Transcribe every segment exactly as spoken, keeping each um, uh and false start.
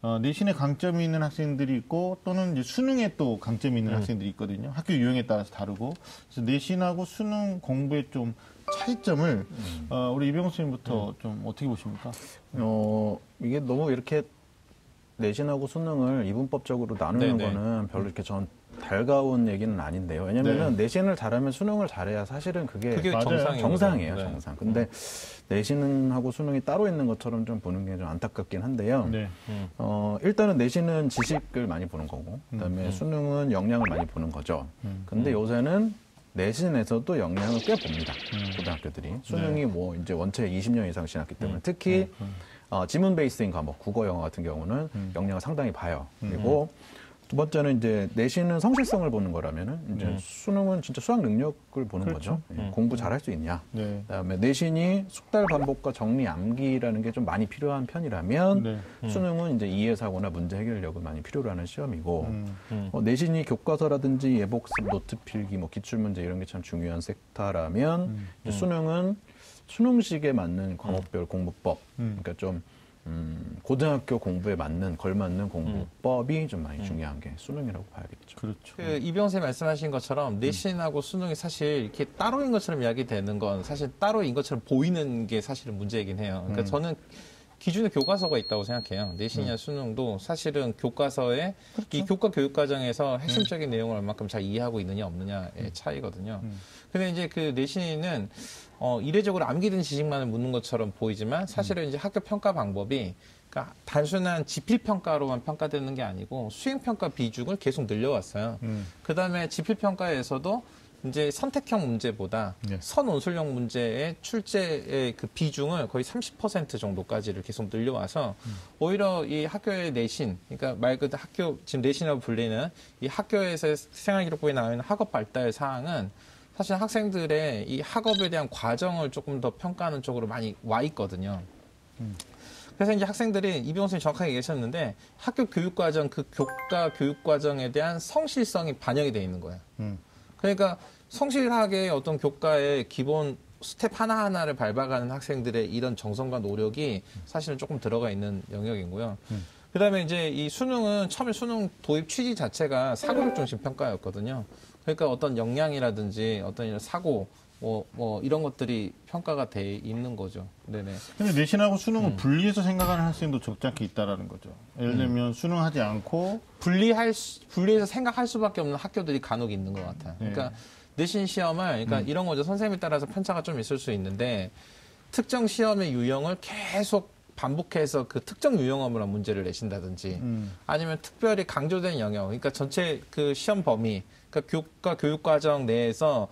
어, 내신에 강점이 있는 학생들이 있고 또는 이제 수능에 또 강점이 있는 음. 학생들이 있거든요. 학교 유형에 따라서 다르고. 그래서 내신하고 수능 공부의 좀 차이점을 음. 어, 우리 이병호 선생님부터 음. 좀 어떻게 보십니까? 어, 이게 너무 이렇게 내신하고 수능을 이분법적으로 나누는 네네. 거는 별로 이렇게 전 달가운 얘기는 아닌데요. 왜냐면은 네. 내신을 잘하면 수능을 잘해야 사실은 그게, 그게 정상이에요. 정상이에요. 네. 정상. 근데 음. 내신하고 수능이 따로 있는 것처럼 좀 보는 게 좀 안타깝긴 한데요. 네. 음. 어, 일단은 내신은 지식을 많이 보는 거고, 그다음에 음. 수능은 역량을 많이 보는 거죠. 음. 근데 음. 요새는 내신에서도 역량을 꽤 봅니다. 음. 고등학교들이. 수능이 네. 뭐 이제 원체 이십 년 이상 지났기 때문에 음. 특히 음. 어, 지문 베이스인 과목, 국어, 영어 같은 경우는 음. 역량을 상당히 봐요. 그리고 음. 두 번째는 이제 내신은 성실성을 보는 거라면은 이제 음. 수능은 진짜 수학 능력을 보는 그렇죠. 거죠. 음. 공부 잘할 수 있냐. 네. 그다음에 내신이 숙달 반복과 정리 암기라는 게 좀 많이 필요한 편이라면 네. 음. 수능은 이제 이해 사고나 문제 해결력을 많이 필요로 하는 시험이고 음. 음. 어, 내신이 교과서라든지 예복습, 노트 필기, 뭐 기출 문제 이런 게 참 중요한 섹터라면 음. 음. 수능은 수능식에 맞는 과목별 음. 공부법, 음. 그러니까 좀 음, 고등학교 공부에 맞는, 걸맞는 공부법이 음. 좀 많이 중요한 게 수능이라고 봐야겠죠. 그렇죠. 그 이병호 선생님 말씀하신 것처럼 내신하고 음. 수능이 사실 이렇게 따로인 것처럼 이야기되는 건 사실 따로인 것처럼 보이는 게 사실은 문제이긴 해요. 그러니까 음. 저는 기준에 교과서가 있다고 생각해요. 내신이나 음. 수능도 사실은 교과서에 그렇죠. 이 교과 교육 과정에서 핵심적인 음. 내용을 얼마큼 잘 이해하고 있느냐 없느냐의 음. 차이거든요. 음. 근데 이제 그 내신은 어, 이례적으로 암기된 지식만을 묻는 것처럼 보이지만 사실은 음. 이제 학교 평가 방법이 그러니까 단순한 지필평가로만 평가되는 게 아니고 수행평가 비중을 계속 늘려왔어요. 음. 그 다음에 지필평가에서도 이제 선택형 문제보다 네. 선온술형 문제의 출제의 그 비중을 거의 삼십 퍼센트 정도까지를 계속 늘려와서 음. 오히려 이 학교의 내신, 그러니까 말 그대로 학교, 지금 내신이라고 불리는 이 학교에서 생활기록부에 나와 있는 학업 발달 사항은 사실 학생들의 이 학업에 대한 과정을 조금 더 평가하는 쪽으로 많이 와 있거든요. 음. 그래서 이제 학생들이 이병호 선생님 정확하게 얘기하셨는데 학교 교육과정, 그 교과 교육과정에 대한 성실성이 반영이 돼 있는 거예요. 음. 그러니까 성실하게 어떤 교과의 기본 스텝 하나하나를 밟아가는 학생들의 이런 정성과 노력이 사실은 조금 들어가 있는 영역이고요. 음. 그 다음에 이제 이 수능은 처음에 수능 도입 취지 자체가 사고력 중심 평가였거든요. 그러니까 어떤 역량이라든지 어떤 이런 사고, 뭐, 뭐, 이런 것들이 평가가 돼 있는 거죠. 네네. 근데 내신하고 수능을 음. 분리해서 생각하는 학생도 적잖게 있다라는 거죠. 예를 들면 음. 수능하지 않고. 분리할, 수, 분리해서 생각할 수밖에 없는 학교들이 간혹 있는 것 같아요. 네. 그러니까 내신 시험을, 그러니까 음. 이런 거죠. 선생님에 따라서 편차가 좀 있을 수 있는데, 특정 시험의 유형을 계속 반복해서 그 특정 유형으로 문제를 내신다든지, 음. 아니면 특별히 강조된 영역, 그러니까 전체 그 시험 범위, 그러니까 교과 교육과정 내에서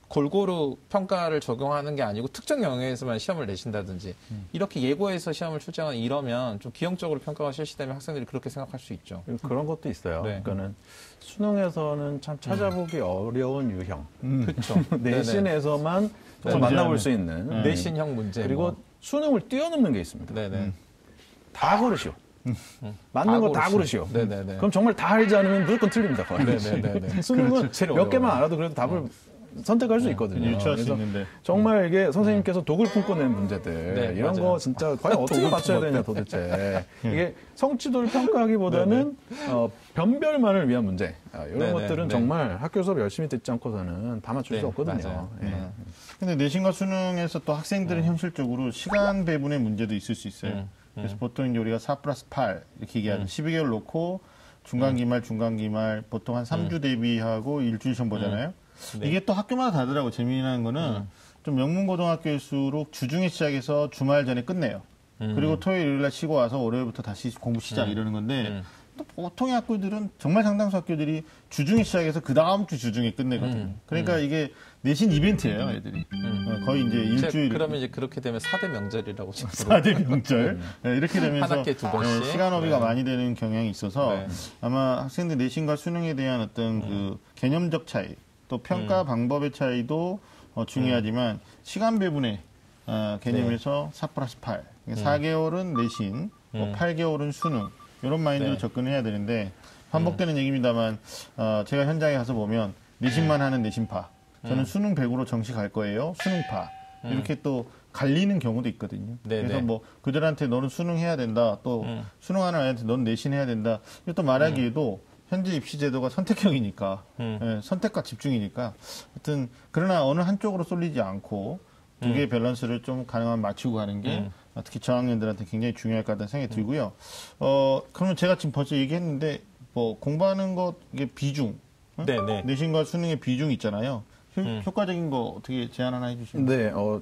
골고루 평가를 적용하는 게 아니고 특정 영역에서만 시험을 내신다든지 음. 이렇게 예고해서 시험을 출제하는 이러면 좀 기형적으로 평가가 실시되면 학생들이 그렇게 생각할 수 있죠. 그런 것도 있어요. 네. 그러니까는 수능에서는 참 찾아보기 음. 어려운 유형, 음. 그렇죠. 내신에서만 네. 만나볼 수 있는 네. 내신형 문제. 그리고 뭐. 수능을 뛰어넘는 게 있습니다. 네네. 음. 다 고르시오. 음. 맞는 거 다 고르시오. 네네네. 그럼 정말 다 알지 않으면 무조건 틀립니다. 네네네. 수능은 몇 개만 알아도 그래도 답을 어. 선택할 수 있거든요. 유추할 수 있는데. 정말 이게 선생님께서 독을 품고 낸 문제들 네, 이런 맞아요. 거 진짜 과연 어떻게 맞춰야 되냐 도대체. 이게 성취도를 평가하기보다는 어, 변별만을 위한 문제. 아, 이런 네네. 것들은 네. 정말 학교 수업 열심히 듣지 않고서는 다 맞출 네, 수 없거든요. 예. 네. 근데 내신과 수능에서 또 학생들은 음. 현실적으로 시간 배분의 문제도 있을 수 있어요. 음. 그래서 음. 보통 이제 우리가 사 플러스 팔 이렇게 얘기하는 음. 십이 개월 놓고 중간기말, 중간기말 보통 한 삼 주 음. 대비하고 일주일 시험 보잖아요. 음. 네. 이게 또 학교마다 다르더라고. 재미난 거는 음. 좀 명문고등학교일수록 주중에 시작해서 주말 전에 끝내요. 음. 그리고 토요일, 일요일날 쉬고 와서 월요일부터 다시 공부 시작 음. 이러는 건데 음. 또 보통의 학교들은 정말 상당수 학교들이 주중에 시작해서 그 다음 주 주중에 끝내거든요. 음. 그러니까 음. 이게 내신 이벤트예요, 애들이. 음. 거의 이제 일주일. 그러면 이제 그렇게 되면 사 대 명절이라고 사 대 명절. 네, 이렇게 되면서 한 학기에 두 번씩. 네, 시간 허비가 네. 많이 되는 경향이 있어서 네. 아마 학생들 내신과 수능에 대한 어떤 음. 그 개념적 차이, 또 평가 음. 방법의 차이도 어, 중요하지만 음. 시간 배분의 어, 개념에서 네. 사 플러스 팔. 그러니까 음. 사 개월은 내신, 뭐 음. 팔 개월은 수능. 이런 마인드로 네. 접근해야 되는데 반복되는 음. 얘기입니다만 어, 제가 현장에 가서 보면 내신만 하는 내신파. 저는 음. 수능 백 으로 정시 갈 거예요. 수능파. 음. 이렇게 또 갈리는 경우도 있거든요. 네네. 그래서 뭐 그들한테 너는 수능해야 된다. 또 음. 수능하는 아이한테 너는 내신해야 된다. 이것도 말하기에도 음. 현재 입시 제도가 선택형이니까 음. 예, 선택과 집중이니까 하여튼 그러나 어느 한쪽으로 쏠리지 않고 두 개의 음. 밸런스를 좀 가능하면 맞추고 가는 게 음. 특히 저학년들한테 굉장히 중요할 것 같다는 생각이 음. 들고요. 어 그러면 제가 지금 벌써 얘기했는데 뭐 공부하는 것 이게 비중, 응? 네네. 내신과 수능의 비중 있잖아요. 효, 음. 효과적인 거 어떻게 제안 하나 해주시면? 네, 어.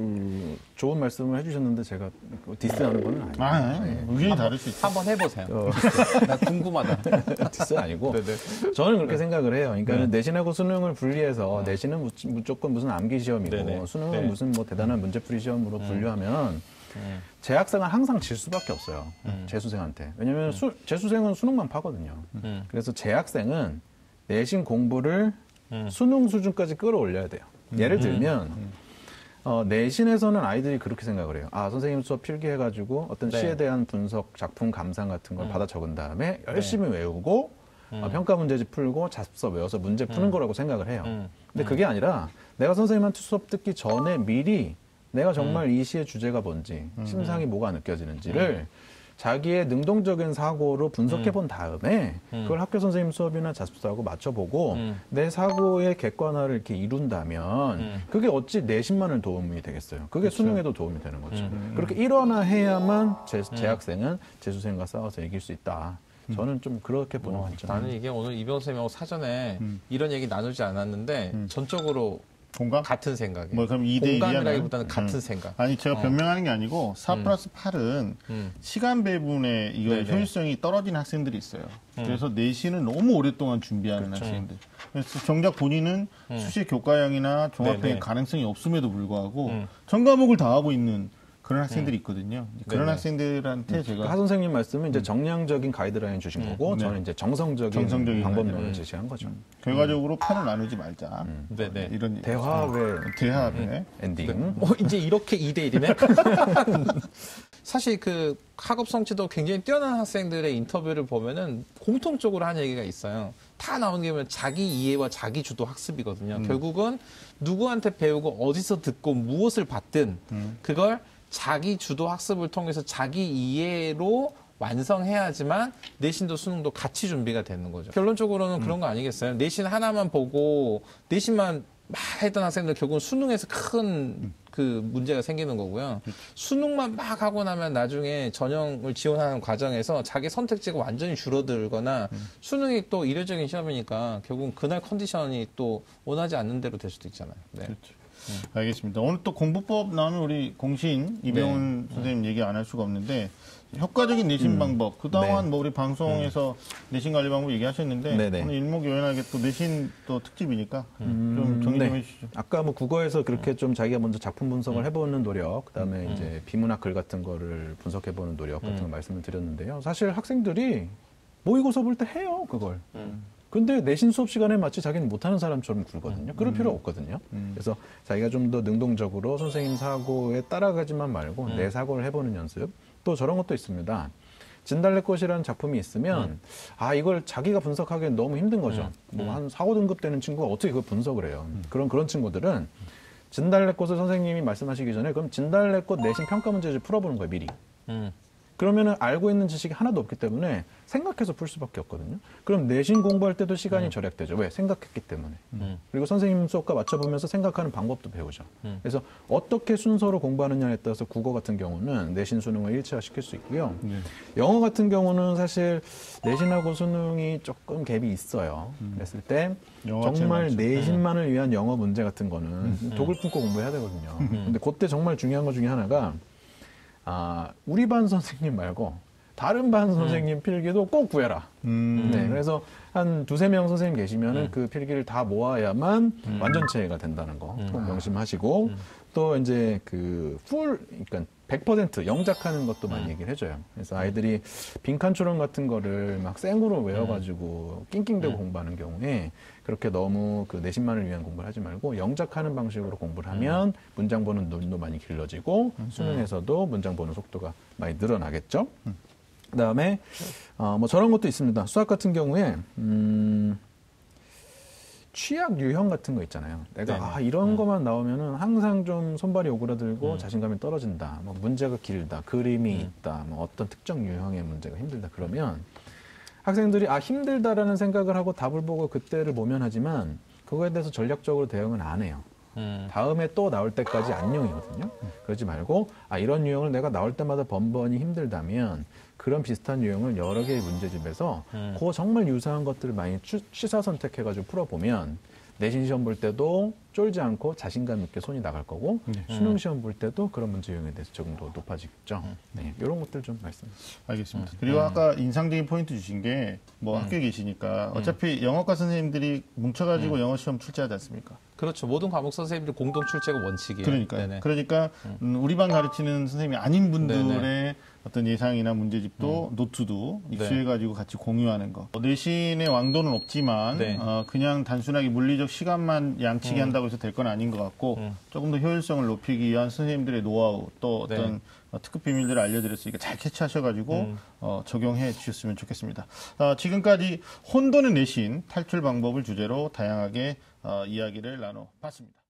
음, 좋은 말씀을 해주셨는데 제가 디스하는 건 아니에요. 아, 네. 의견이 다를 수 있어요. 한번 해보세요. 어, 나 궁금하다. 디스 아니고 저는 그렇게 네. 생각을 해요. 그러니까 네. 내신하고 수능을 분리해서 네. 내신은 무조건 무슨 암기 시험이고 네네. 수능은 네. 무슨 뭐 대단한 문제풀이 시험으로 음. 분류하면 음. 재학생은 항상 질 수밖에 없어요. 음. 재수생한테. 왜냐하면 음. 수, 재수생은 수능만 파거든요. 음. 그래서 재학생은 내신 공부를 음. 수능 수준까지 끌어올려야 돼요. 음. 예를 들면 음. 어, 내신에서는 아이들이 그렇게 생각을 해요. 아, 선생님 수업 필기해가지고 어떤 네. 시에 대한 분석, 작품 감상 같은 걸 음. 받아 적은 다음에 열심히 네. 외우고 음. 어, 평가 문제집 풀고 자습서 외워서 문제 푸는 음. 거라고 생각을 해요. 음. 근데 그게 아니라 내가 선생님한테 수업 듣기 전에 미리 내가 정말 음. 이 시의 주제가 뭔지, 음. 심상이 뭐가 느껴지는지를 음. 자기의 능동적인 사고로 분석해 본 다음에 음. 그걸 학교 선생님 수업이나 자습서하고 맞춰보고 음. 내 사고의 객관화를 이렇게 이룬다면 음. 그게 어찌 내신만을 도움이 되겠어요. 그게 그렇죠. 수능에도 도움이 되는 거죠. 음. 그렇게 일원화해야만 제, 재학생은 재수생과 싸워서 이길 수 있다. 저는 좀 그렇게 보는 관점. 나는 이게 오늘 이병 선생님하고 사전에 음. 이런 얘기 나누지 않았는데 음. 전적으로 공감? 같은 생각이에요. 뭐 그럼 이 대 일이야? 공감이라기보다는 같은 음. 생각. 아니 제가 변명하는 게 아니고 사 음. 플러스 팔은 음. 시간 배분에 이거 네네. 효율성이 떨어진 학생들이 있어요. 음. 그래서 내신을 너무 오랫동안 준비하는 그쵸. 학생들. 그래서 정작 본인은 음. 수시 교과형이나 종합형의 가능성이 없음에도 불구하고 음. 전 과목을 다 하고 있는 그런 학생들이 있거든요. 그런 네네. 학생들한테 제가 하 선생님 말씀은 이제 정량적인 가이드라인 주신 음. 거고 네. 저는 이제 정성적인, 정성적인 방법론을 음. 제시한 거죠. 음. 결과적으로 판을 나누지 말자. 음. 네네. 이런 대화의 대화의 음. 엔딩. 네. 어, 이제 이렇게 이 대 일이네. 사실 그 학업 성취도 굉장히 뛰어난 학생들의 인터뷰를 보면은 공통적으로 한 얘기가 있어요. 다 나오는 게 뭐냐면 자기 이해와 자기 주도 학습이거든요. 음. 결국은 누구한테 배우고 어디서 듣고 무엇을 봤든 음. 그걸 자기 주도 학습을 통해서 자기 이해로 완성해야지만 내신도 수능도 같이 준비가 되는 거죠. 결론적으로는 음. 그런 거 아니겠어요? 내신 하나만 보고 내신만 막 했던 학생들 결국은 수능에서 큰 그 문제가 생기는 거고요. 수능만 막 하고 나면 나중에 전형을 지원하는 과정에서 자기 선택지가 완전히 줄어들거나 음. 수능이 또 일회적인 시험이니까 결국은 그날 컨디션이 또 원하지 않는 대로 될 수도 있잖아요. 네. 그렇죠. 음. 알겠습니다. 오늘 또 공부법 나오면 우리 공신 이병훈 네. 선생님 얘기 안 할 수가 없는데 효과적인 내신 음. 방법 그동안 네. 뭐 우리 방송에서 음. 내신 관리 방법 얘기하셨는데 네네. 오늘 일목요연하게 또 내신 또 특집이니까 음. 좀 정리 좀 네. 해주시죠. 아까 뭐 국어에서 그렇게 음. 좀 자기가 먼저 작품 분석을 음. 해보는 노력, 그다음에 음. 이제 비문학 글 같은 거를 분석해보는 노력 같은 거 음. 말씀을 드렸는데요. 사실 학생들이 모의고사 볼 때 해요 그걸. 음. 근데 내신 수업 시간에 마치 자기는 못하는 사람처럼 굴거든요. 그럴 음. 필요 없거든요. 음. 그래서 자기가 좀 더 능동적으로 선생님 사고에 따라가지만 말고 음. 내 사고를 해보는 연습. 또 저런 것도 있습니다. 진달래꽃이라는 작품이 있으면 음. 아 이걸 자기가 분석하기엔 너무 힘든 거죠. 음. 뭐 한 사, 오 등급 되는 친구가 어떻게 그걸 분석을 해요. 음. 그런 그런 친구들은 진달래꽃을 선생님이 말씀하시기 전에 그럼 진달래꽃 내신 평가 문제를 풀어보는 거예요. 미리. 음. 그러면은 알고 있는 지식이 하나도 없기 때문에 생각해서 풀 수밖에 없거든요. 그럼 내신 공부할 때도 시간이 음. 절약되죠. 왜? 생각했기 때문에. 음. 그리고 선생님 수업과 맞춰보면서 생각하는 방법도 배우죠. 음. 그래서 어떻게 순서로 공부하느냐에 따라서 국어 같은 경우는 내신 수능을 일치화시킬 수 있고요. 네. 영어 같은 경우는 사실 내신하고 수능이 조금 갭이 있어요. 음. 그랬을 때 정말 내신만을 위한 영어 문제 같은 거는 음. 독을 품고 공부해야 되거든요. 음. 근데 그때 정말 중요한 것 중에 하나가 아, 우리 반 선생님 말고 다른 반 선생님 음. 필기도 꼭 구해라. 음. 네, 그래서 한 두세 명 선생님 계시면은 음. 그 필기를 다 모아야만 음. 완전체가 된다는 거 꼭 음. 명심하시고 음. 또 이제 그 풀, 그러니까 백 퍼센트 영작하는 것도 많이 음. 얘기를 해줘요. 그래서 아이들이 빈칸 초론 같은 거를 막 생으로 외워가지고 낑낑대고 음. 공부하는 경우에 그렇게 너무 그 내신만을 위한 공부를 하지 말고 영작하는 방식으로 공부를 하면 음. 문장 보는 눈도 많이 길러지고 음. 수능에서도 문장 보는 속도가 많이 늘어나겠죠. 음. 그다음에 어, 뭐 저런 것도 있습니다. 수학 같은 경우에 음, 취약 유형 같은 거 있잖아요. 내가 네네. 아, 이런 음. 것만 나오면은 항상 좀 손발이 오그라들고 음. 자신감이 떨어진다. 뭐 문제가 길다, 그림이 음. 있다, 뭐 어떤 특정 유형의 문제가 힘들다. 그러면 학생들이 아 힘들다라는 생각을 하고 답을 보고 그때를 모면하지만 그거에 대해서 전략적으로 대응은 안 해요. 음. 다음에 또 나올 때까지 안녕이거든요. 그러지 말고 아 이런 유형을 내가 나올 때마다 번번이 힘들다면 그런 비슷한 유형을 여러 개의 문제집에서 음. 그 정말 유사한 것들을 많이 취, 취사 선택해가지고 풀어보면 내신 시험 볼 때도 쫄지 않고 자신감 있게 손이 나갈 거고 네. 수능 시험 볼 때도 그런 문제 유형에 대해서 적응도 높아지겠죠. 네, 이런 것들 좀 말씀. 알겠습니다. 그리고 아까 인상적인 포인트 주신 게 뭐 학교에 계시니까 어차피 영어과 선생님들이 뭉쳐가지고 영어 시험 출제하지 않습니까? 그렇죠. 모든 과목 선생님들 공동 출제가 원칙이에요. 그러니까요. 네네. 그러니까 음, 우리 반 가르치는 선생님이 아닌 분들의 네네. 어떤 예상이나 문제집도 노트도 입수해가지고 같이 공유하는 거. 내신의 왕도는 없지만 네. 어, 그냥 단순하게 물리적 시간만 양치기 한다고 해서 될 건 아닌 것 같고 음. 조금 더 효율성을 높이기 위한 선생님들의 노하우 또 어떤 네. 어, 특급 비밀들을 알려드렸으니까 잘 캐치하셔가지고 음. 어, 적용해 주셨으면 좋겠습니다. 어, 지금까지 혼돈의 내신 탈출 방법을 주제로 다양하게 어, 이야기를 나눠봤습니다.